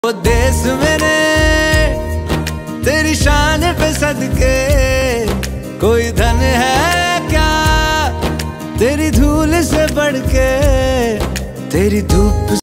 वो देश मेरे तेरी शान पे सदके, कोई धन है क्या तेरी धूल से बढ़ के, तेरी धूप